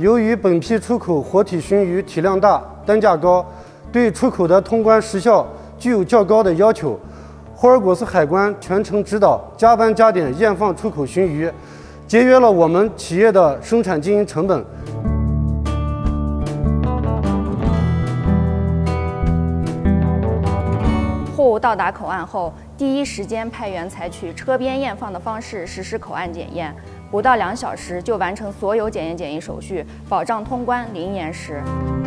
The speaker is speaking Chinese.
由于本批出口活体鲟鱼体量大、单价高，对出口的通关时效具有较高的要求，霍尔果斯海关全程指导，加班加点验放出口鲟鱼，节约了我们企业的生产经营成本。 货物到达口岸后，第一时间派员采取车边验放的方式实施口岸检验，不到2小时就完成所有检验检疫手续，保障通关零延时。